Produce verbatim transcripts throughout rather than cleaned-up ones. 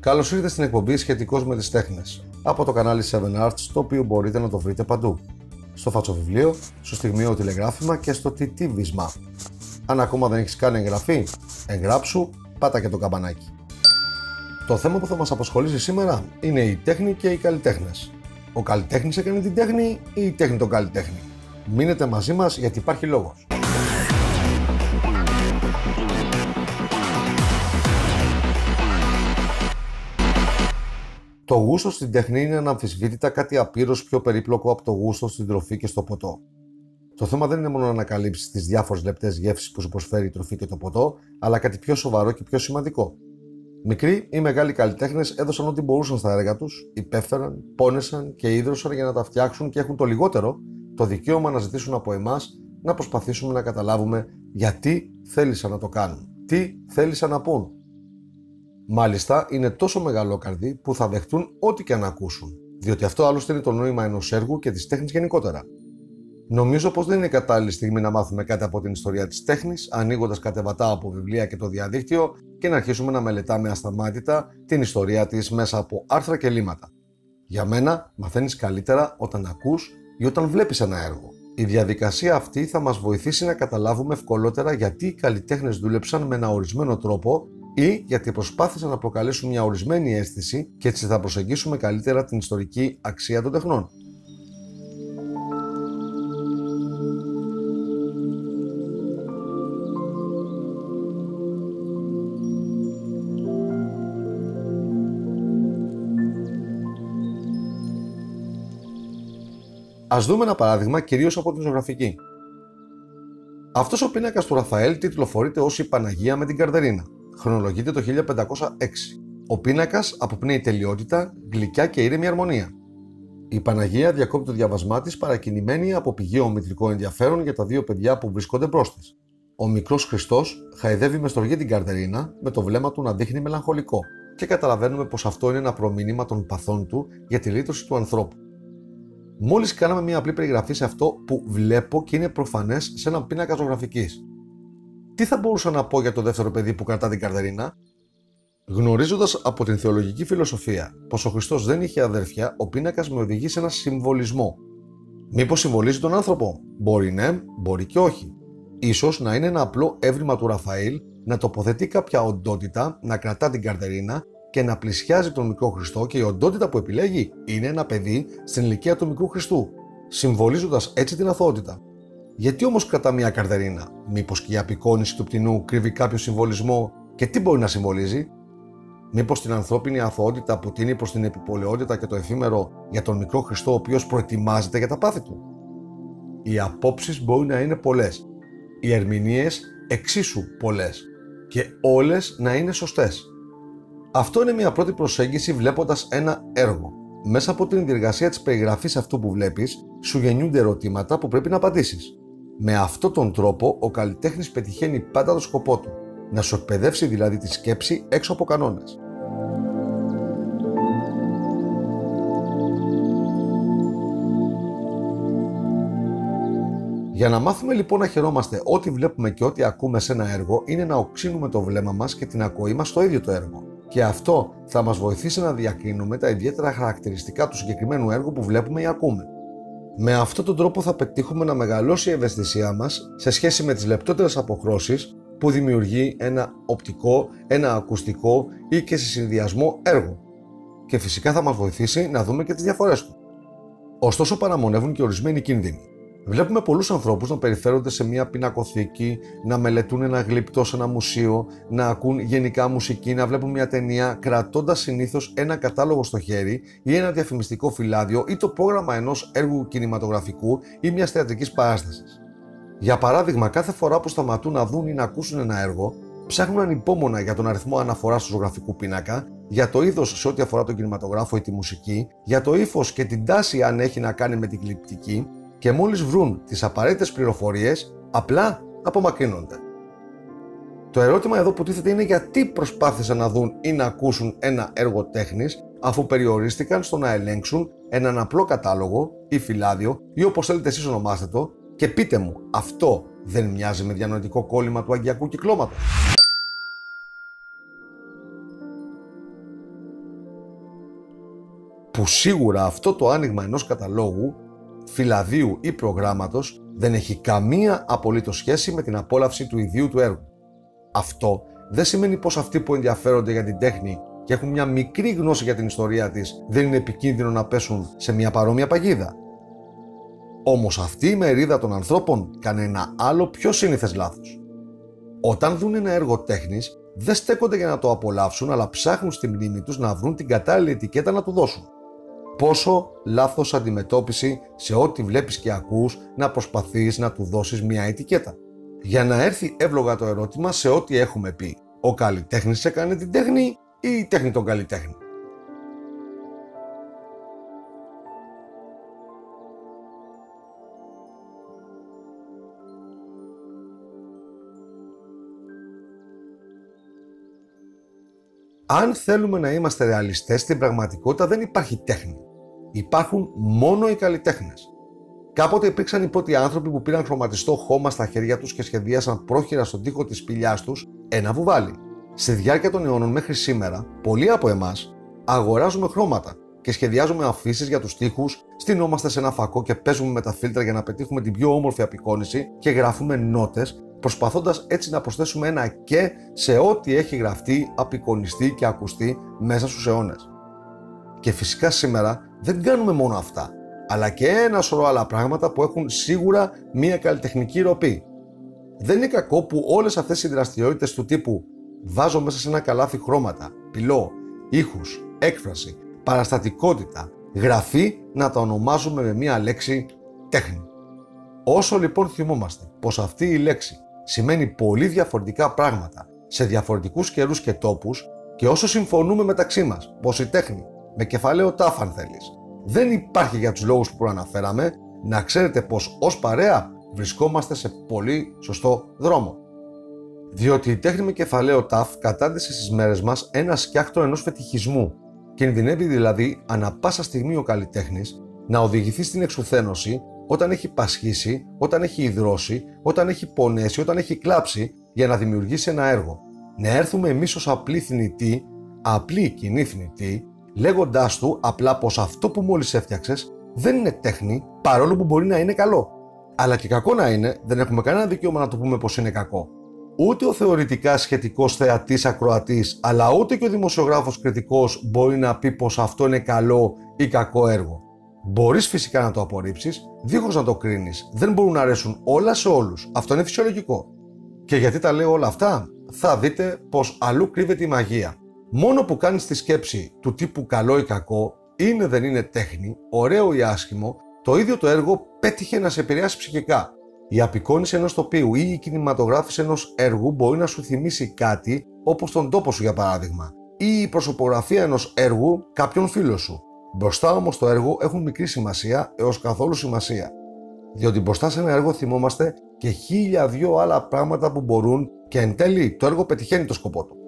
Καλώς ήρθατε στην εκπομπή σχετικώς με τις τέχνες από το κανάλι seven arts, το οποίο μπορείτε να το βρείτε παντού. Στο φατσοβιβλίο, στο στιγμιαίο τηλεγράφημα και στο τιτίβισμα. Αν ακόμα δεν έχεις κάνει εγγραφή, εγγράψου, πάτα και το καμπανάκι. Το θέμα που θα μας απασχολήσει σήμερα είναι η τέχνη και οι καλλιτέχνες. Ο καλλιτέχνης έκανε την τέχνη ή η τέχνη τον καλλιτέχνη? Μείνετε μαζί μας γιατί υπάρχει λόγος. Το γούστο στην τέχνη είναι αναμφισβήτητα κάτι απείρως πιο περίπλοκο από το γούστο στην τροφή και στο ποτό. Το θέμα δεν είναι μόνο να ανακαλύψεις τις διάφορες λεπτές γεύσεις που σου προσφέρει η τροφή και το ποτό, αλλά κάτι πιο σοβαρό και πιο σημαντικό. Μικροί ή μεγάλοι καλλιτέχνες έδωσαν ό,τι μπορούσαν στα έργα τους, υπέφεραν, πόνεσαν και ίδρωσαν για να τα φτιάξουν και έχουν το λιγότερο το δικαίωμα να ζητήσουν από εμάς να προσπαθήσουμε να καταλάβουμε γιατί θέλησαν να το κάνουν, τι θέλησαν να πούν. Μάλιστα, είναι τόσο μεγαλόκαρδοι που θα δεχτούν ό,τι και να ακούσουν, διότι αυτό άλλωστε είναι το νόημα ενός έργου και της τέχνης γενικότερα. Νομίζω πως δεν είναι κατάλληλη στιγμή να μάθουμε κάτι από την ιστορία της τέχνης, ανοίγοντας κατεβατά από βιβλία και το διαδίκτυο και να αρχίσουμε να μελετάμε ασταμάτητα την ιστορία της μέσα από άρθρα και λίματα. Για μένα, μαθαίνεις καλύτερα όταν ακούς ή όταν βλέπεις ένα έργο. Η διαδικασία αυτή θα μας βοηθήσει να καταλάβουμε ευκολότερα γιατί οι καλλιτέχνες δούλεψαν με ένα ορισμένο τρόπο ή γιατί προσπάθησαν να προκαλέσουν μια ορισμένη αίσθηση και έτσι θα προσεγγίσουμε καλύτερα την ιστορική αξία των τεχνών. Ας δούμε ένα παράδειγμα κυρίως από την ζωγραφική. Αυτός ο πίνακας του Ραφαέλ τιτλοφορείται ως η Παναγία με την Καρδερίνα. Χρονολογείται το χίλια πεντακόσια έξι. Ο πίνακας αποπνέει τελειότητα, γλυκιά και ήρεμη αρμονία. Η Παναγία διακόπτει το διάβασμά της παρακινημένη από πηγαίο μητρικό ενδιαφέρον για τα δύο παιδιά που βρίσκονται μπρος της. Ο μικρός Χριστός χαϊδεύει με στοργή την Καρδερίνα με το βλέμμα του να δείχνει μελαγχολικό και καταλαβαίνουμε πως αυτό είναι ένα προμήνυμα των παθών του για τη λύτρωση του ανθρώπου. Μόλις κάναμε μια απλή περιγραφή σε αυτό που βλέπω και είναι προφανές σε έναν πίνακα ζωγραφικής. Τι θα μπορούσα να πω για το δεύτερο παιδί που κρατά την Καρδερίνα? Γνωρίζοντας από την θεολογική φιλοσοφία πως ο Χριστός δεν είχε αδέρφια, ο πίνακας με οδηγεί σε ένα συμβολισμό. Μήπως συμβολίζει τον άνθρωπο? Μπορεί ναι, μπορεί και όχι. Ίσως να είναι ένα απλό έβριμα του Ραφαήλ να τοποθετεί κάποια οντότητα, να κρατά την Καρδερίνα και να πλησιάζει τον μικρό Χριστό, και η οντότητα που επιλέγει είναι ένα παιδί στην ηλικία του μικρού Χριστού, συμβολίζοντας έτσι την αθωότητα. Γιατί όμως κρατά μια Καρδερίνα? Μήπως και η απεικόνιση του πτηνού κρύβει κάποιο συμβολισμό και τι μπορεί να συμβολίζει? Μήπως την ανθρώπινη αθωότητα που τίνει προς την επιπολαιότητα και το εφήμερο για τον μικρό Χριστό, ο οποίος προετοιμάζεται για τα πάθη του? Οι απόψεις μπορεί να είναι πολλές, οι ερμηνείες εξίσου πολλές και όλες να είναι σωστές. Αυτό είναι μια πρώτη προσέγγιση βλέποντας ένα έργο. Μέσα από την διεργασία της περιγραφής αυτού που βλέπεις, σου γεννιούνται ερωτήματα που πρέπει να απαντήσεις. Με αυτόν τον τρόπο, ο καλλιτέχνης πετυχαίνει πάντα το σκοπό του, να σου εκπαιδεύσει δηλαδή τη σκέψη έξω από κανόνες. Για να μάθουμε λοιπόν να χαιρόμαστε ό,τι βλέπουμε και ό,τι ακούμε σε ένα έργο, είναι να οξύνουμε το βλέμμα μας και την ακοή μας στο ίδιο το έργο. Και αυτό θα μας βοηθήσει να διακρίνουμε τα ιδιαίτερα χαρακτηριστικά του συγκεκριμένου έργου που βλέπουμε ή ακούμε. Με αυτόν τον τρόπο θα πετύχουμε να μεγαλώσει η ευαισθησία μας σε σχέση με τις λεπτότερες αποχρώσεις που δημιουργεί ένα οπτικό, ένα ακουστικό ή και σε συνδυασμό έργο. Και φυσικά θα μας βοηθήσει να δούμε και τις διαφορές του. Ωστόσο, παραμονεύουν και ορισμένοι κίνδυνοι. Βλέπουμε πολλούς ανθρώπους να περιφέρονται σε μια πινακοθήκη, να μελετούν ένα γλυπτό σε ένα μουσείο, να ακούν γενικά μουσική, να βλέπουν μια ταινία κρατώντας συνήθως ένα κατάλογο στο χέρι ή ένα διαφημιστικό φυλάδιο ή το πρόγραμμα ενός έργου κινηματογραφικού ή μιας θεατρικής παράστασης. Για παράδειγμα, κάθε φορά που σταματούν να δουν ή να ακούσουν ένα έργο, ψάχνουν ανυπόμονα για τον αριθμό αναφοράς του ζωγραφικού πίνακα, για το είδος σε ό,τι αφορά τον κινηματογράφο ή τη μουσική, για το ύφος και την τάση αν έχει να κάνει με την γλυπτική, και μόλις βρουν τις απαραίτητες πληροφορίες, απλά απομακρύνονται. Το ερώτημα εδώ που τίθεται είναι γιατί προσπάθησαν να δουν ή να ακούσουν ένα έργο τέχνης, αφού περιορίστηκαν στο να ελέγξουν έναν απλό κατάλογο ή φυλάδιο ή όπως θέλετε εσείς ονομάστε το, και πείτε μου, αυτό δεν μοιάζει με διανοητικό κόλλημα του αγκιακού κυκλώματος? που σίγουρα αυτό το άνοιγμα ενός καταλόγου, φυλαδίου ή προγράμματος δεν έχει καμία απολύτως σχέση με την απόλαυση του ιδίου του έργου. Αυτό δεν σημαίνει πως αυτοί που ενδιαφέρονται για την τέχνη και έχουν μια μικρή γνώση για την ιστορία της δεν είναι επικίνδυνο να πέσουν σε μια παρόμοια παγίδα. Όμως αυτή η μερίδα των ανθρώπων κάνει ένα άλλο πιο σύνηθες λάθος. Όταν δουν ένα έργο τέχνης, δεν στέκονται για να το απολαύσουν, αλλά ψάχνουν στη μνήμη τους να βρουν την κατάλληλη ετικέτα να του δώσουν. Πόσο λάθος αντιμετώπιση σε ό,τι βλέπεις και ακούς να προσπαθείς να του δώσεις μια ετικέτα. Για να έρθει εύλογα το ερώτημα σε ό,τι έχουμε πει. Ο καλλιτέχνης έκανε την τέχνη ή η τέχνη τον καλλιτέχνη. Αν θέλουμε να είμαστε ρεαλιστές, στην πραγματικότητα δεν υπάρχει τέχνη. Υπάρχουν μόνο οι καλλιτέχνες. Κάποτε υπήρξαν οι πρώτοι άνθρωποι που πήραν χρωματιστό χώμα στα χέρια τους και σχεδίασαν πρόχειρα στον τοίχο της σπηλιάς τους ένα βουβάλι. Στη διάρκεια των αιώνων μέχρι σήμερα, πολλοί από εμάς αγοράζουμε χρώματα και σχεδιάζουμε αφήσεις για τους τοίχους, στυνόμαστε σε ένα φακό και παίζουμε με τα φίλτρα για να πετύχουμε την πιο όμορφη απεικόνηση και γράφουμε νότες, προσπαθώντας έτσι να προσθέσουμε ένα «και» σε ό,τι έχει γραφτεί, απεικονιστεί και ακουστεί μέσα στους αιώνες. Και φυσικά σήμερα δεν κάνουμε μόνο αυτά, αλλά και ένα σωρό άλλα πράγματα που έχουν σίγουρα μία καλλιτεχνική ροπή. Δεν είναι κακό που όλες αυτές οι δραστηριότητες του τύπου βάζω μέσα σε ένα καλάθι χρώματα, πυλό, ήχους, έκφραση, παραστατικότητα, γραφή να τα ονομάζουμε με μία λέξη τέχνη. Όσο λοιπόν θυμόμαστε πως αυτή η λέξη σημαίνει πολύ διαφορετικά πράγματα σε διαφορετικούς καιρούς και τόπους και όσο συμφωνούμε μεταξύ μας πως η τέχνη, με κεφαλαίο τάφ αν θέλεις, δεν υπάρχει για τους λόγους που προαναφέραμε, να ξέρετε πως ως παρέα βρισκόμαστε σε πολύ σωστό δρόμο. Διότι η τέχνη με κεφαλαίο τάφ κατάντησε στις μέρες μας ένα σκιάχτρο ενός φετιχισμού. Κινδυνεύει δηλαδή ανα πάσα στιγμή ο καλλιτέχνης να οδηγηθεί στην εξουθένωση όταν έχει πασχίσει, όταν έχει ιδρώσει, όταν έχει πονέσει, όταν έχει κλάψει για να δημιουργήσει ένα έργο. Να έρθουμε εμείς ως απλοί θνητοί, απλοί κοινοί θνητοί, λέγοντάς του απλά πως αυτό που μόλις έφτιαξες δεν είναι τέχνη, παρόλο που μπορεί να είναι καλό. Αλλά και κακό να είναι, δεν έχουμε κανένα δικαίωμα να το πούμε πως είναι κακό. Ούτε ο θεωρητικά σχετικός θεατής ακροατής, αλλά ούτε και ο δημοσιογράφος κριτικός μπορεί να πει πως αυτό είναι καλό ή κακό έργο. Μπορείς φυσικά να το απορρίψεις, δίχως να το κρίνεις. Δεν μπορούν να αρέσουν όλα σε όλους. Αυτό είναι φυσιολογικό. Και γιατί τα λέω όλα αυτά, θα δείτε πως αλλού κρύβεται η μαγεία. Μόνο που κάνεις τη σκέψη του τύπου καλό ή κακό, είναι δεν είναι τέχνη, ωραίο ή άσχημο, το ίδιο το έργο πέτυχε να σε επηρεάσει ψυχικά. Η απεικόνιση ενός τοπίου ή η κινηματογράφηση ενός έργου μπορεί να σου θυμίσει κάτι, όπως τον τόπο σου για παράδειγμα, ή η προσωπογραφία ενός έργου κάποιον φίλο σου. Μπροστά όμως το έργο έχουν μικρή σημασία έως καθόλου σημασία. Διότι μπροστά σε ένα έργο θυμόμαστε και χίλια δυο άλλα πράγματα που μπορούν και εν τέλει το έργο πετυχαίνει το σκοπό του.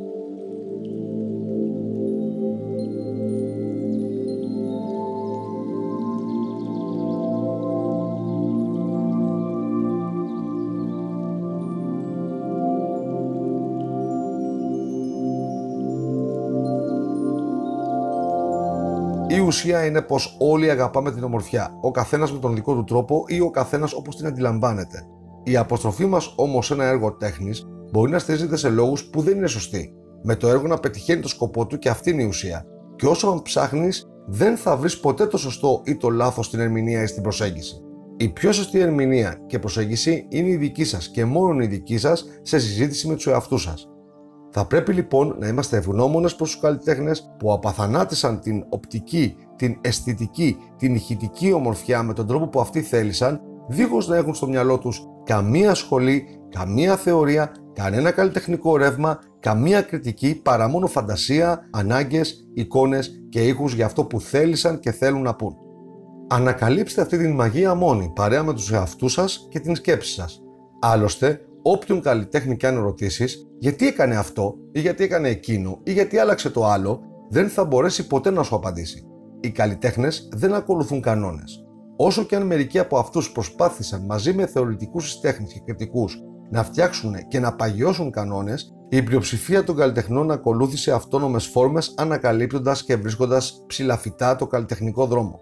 Η ουσία είναι πως όλοι αγαπάμε την ομορφιά, ο καθένας με τον δικό του τρόπο ή ο καθένας όπως την αντιλαμβάνεται. Η αποστροφή μας όμως σε ένα έργο τέχνης μπορεί να στηρίζεται σε λόγους που δεν είναι σωστοί. Με το έργο να πετυχαίνει το σκοπό του και αυτή είναι η ουσία. Και όσο αν ψάχνεις, δεν θα βρεις ποτέ το σωστό ή το λάθος στην ερμηνεία ή στην προσέγγιση. Η πιο σωστή ερμηνεία και προσέγγιση είναι η δική σας και μόνο η δική σας σε συζήτηση με τους εαυτούς σας. Θα πρέπει λοιπόν να είμαστε ευγνώμονες προς τους καλλιτέχνες που απαθανάτησαν την οπτική, την αισθητική, την ηχητική ομορφιά με τον τρόπο που αυτοί θέλησαν, δίχως να έχουν στο μυαλό τους καμία σχολή, καμία θεωρία, κανένα καλλιτεχνικό ρεύμα, καμία κριτική, παρά μόνο φαντασία, ανάγκες, εικόνες και ήχους για αυτό που θέλησαν και θέλουν να πούν. Ανακαλύψτε αυτή την μαγεία μόνοι, παρέα με τους εαυτούς σας και την σκέψη σας. Άλλωστε, όποιον καλλιτέχνη και αν ρωτήσεις γιατί έκανε αυτό ή γιατί έκανε εκείνο ή γιατί άλλαξε το άλλο, δεν θα μπορέσει ποτέ να σου απαντήσει. Οι καλλιτέχνες δεν ακολουθούν κανόνες. Όσο και αν μερικοί από αυτούς προσπάθησαν μαζί με θεωρητικούς τέχνης και κριτικούς να φτιάξουν και να παγιώσουν κανόνες, Η πλειοψηφία των καλλιτεχνών ακολούθησε αυτόνομες φόρμες, ανακαλύπτοντας και βρίσκοντας ψηλαφιτά το καλλιτεχνικό δρόμο.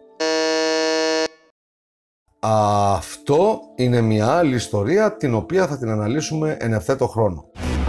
Αυτό είναι μια άλλη ιστορία, την οποία θα την αναλύσουμε εν ευθέτω χρόνο.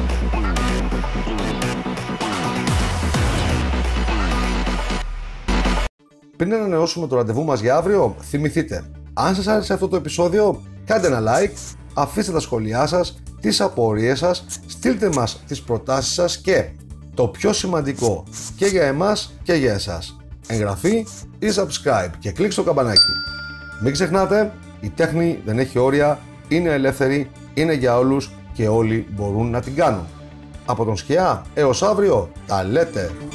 Πριν ανανεώσουμε το ραντεβού μας για αύριο, θυμηθείτε, αν σας άρεσε αυτό το επεισόδιο, κάντε ένα like, αφήστε τα σχόλιά σας, τις απορίες σας, στείλτε μας τις προτάσεις σας και, το πιο σημαντικό και για εμάς και για εσάς, εγγραφή ή subscribe και κλικ στο καμπανάκι. Μην ξεχνάτε, η τέχνη δεν έχει όρια, είναι ελεύθερη, είναι για όλους και όλοι μπορούν να την κάνουν. Από τον Σκιά έως αύριο, τα λέτε!